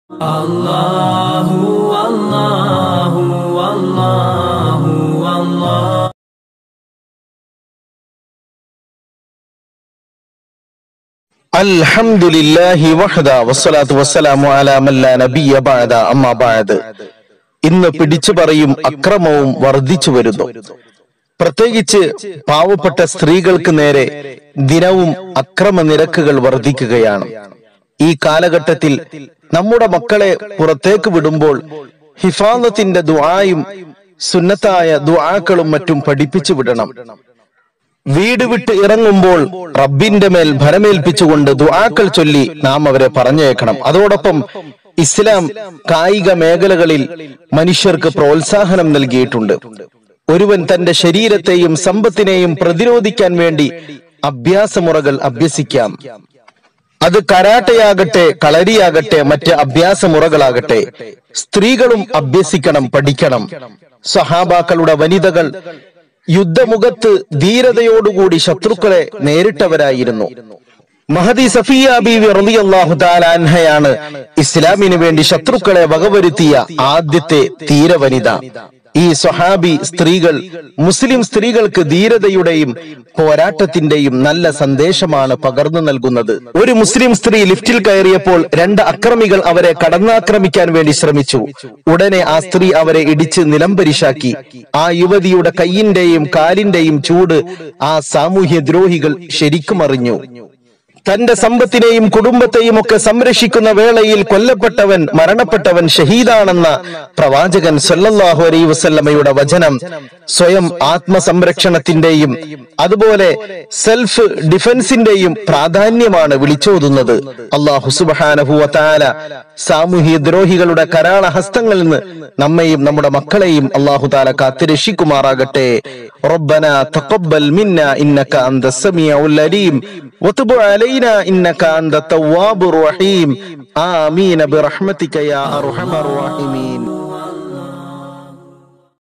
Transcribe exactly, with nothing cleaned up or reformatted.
Allahu Allahu Allahu Allah. Alhamdulillahi wahda wassalatu wassalamu ala man la nabiyya ba'da amma ba'd. ഇന്ന് പിടിച്ചു പറയും അക്രമവും വർദ്ധിച്ചു വരുന്നു. പ്രത്യേകിച്ച് പാവപ്പെട്ട സ്ത്രീകൾക്ക് നേരെ ദിനവും അക്രമ നിരക്കുകൾ വർദ്ധിക്കുകയാണ്. ഈ കാലഘട്ടത്തിൽ നമ്മുടെ മക്കളെ പുറത്തേക്ക് വിടുമ്പോൾ ഹിഫാദത്തിന്റെ ദുആയും സുന്നത്തായ ദുആക്കളും മറ്റും പഠിപ്പിച്ചു വിടണം. വീട് വിട്ട് ഇറങ്ങുമ്പോൾ റബ്ബിന്റെ മേൽ ഭരമേൽപ്പിച്ചുകൊണ്ട് ദുആക്കൾ ചൊല്ലി നാം അവരെ പറഞ്ഞേക്കണം. അതോടൊപ്പം ഇസ്ലാം കായിക മേഖലകളിൽ മനുഷ്യർക്ക് പ്രോത്സാഹനം നൽകിയിട്ടുണ്ട്. ഒരുവൻ തന്റെ ശരീരത്തെയും സമ്പത്തിനെയും പ്രതിരോധിക്കാൻ വേണ്ടി അഭ്യാസമുറകൾ അഭ്യസിക്കാം. അത് കരാട്ടയാകട്ടെ, കളരിയാകട്ടെ, മറ്റ് അഭ്യാസമുറകളാകട്ടെ, സ്ത്രീകളും അഭ്യസിക്കണം, പഠിക്കണം. സഹാബാക്കളുടെ വനിതകൾ യുദ്ധമുഖത്ത് ധീരതയോടുകൂടി ശത്രുക്കളെ നേരിട്ടവരായിരുന്നു. മഹദി സഫിയ ബീവി റളിയല്ലാഹു തആല അൻഹയാണ് ഇസ്ലാമിന് വേണ്ടി ശത്രുക്കളെ വകവരുത്തിയ ആദ്യത്തെ ധീരവനിത. ഈ സ്വഹാബി സ്ത്രീകൾ മുസ്ലിം സ്ത്രീകൾക്ക് ധീരതയുടെയും പോരാട്ടത്തിന്റെയും നല്ല സന്ദേശമാണ് പകർന്നു നൽകുന്നത്. ഒരു മുസ്ലിം സ്ത്രീ ലിഫ്റ്റിൽ കയറിയപ്പോൾ രണ്ട് അക്രമികൾ അവരെ കടന്നാക്രമിക്കാൻ വേണ്ടി ശ്രമിച്ചു. ഉടനെ ആ സ്ത്രീ അവരെ ഇടിച്ച് നിലംപരിശാക്കി. ആ യുവതിയുടെ കൈയിന്റെയും കാലിന്റെയും ചൂട് ആ സാമൂഹ്യ ദ്രോഹികൾ ശരിക്കും അറിഞ്ഞു. തന്റെ സമ്പത്തിനെയും കുടുംബത്തെയും ഒക്കെ സംരക്ഷിക്കുന്ന വേളയിൽ കൊല്ലപ്പെട്ടവൻ, മരണപ്പെട്ടവൻ ഷഹീദാണെന്ന പ്രവാചകൻ സല്ലല്ലാഹു അലൈഹി വസല്ലമയുടെ വചനം സ്വയം ആത്മസംരക്ഷണത്തിന്റെയും അതുപോലെ സെൽഫ് ഡിഫൻസിന്റെയും പ്രാധാന്യമാണ് വിളിച്ചോതുന്നത്. അല്ലാഹു സുബ്ഹാനഹു വ തആല സാമൂഹ്യ ദ്രോഹികളുടെ കരാള ഹസ്തങ്ങളിൽ നിന്ന് നമ്മെയും നമ്മുടെ മക്കളെയും അല്ലാഹു തആല കാത്തുരക്ഷിക്കുമാറാകട്ടെ. റബ്ബനാ തഖബ്ബൽ മിന്നാ ഇന്നക അന്തസ് സമീഉൽ അലീം വതുബ് അലൈനാ ഇന്നക അന്തത് തവ്വാബുർ റഹീം. ആമീൻ ബിറഹ്മതിക യാ അർഹമർ റഹീമീൻ.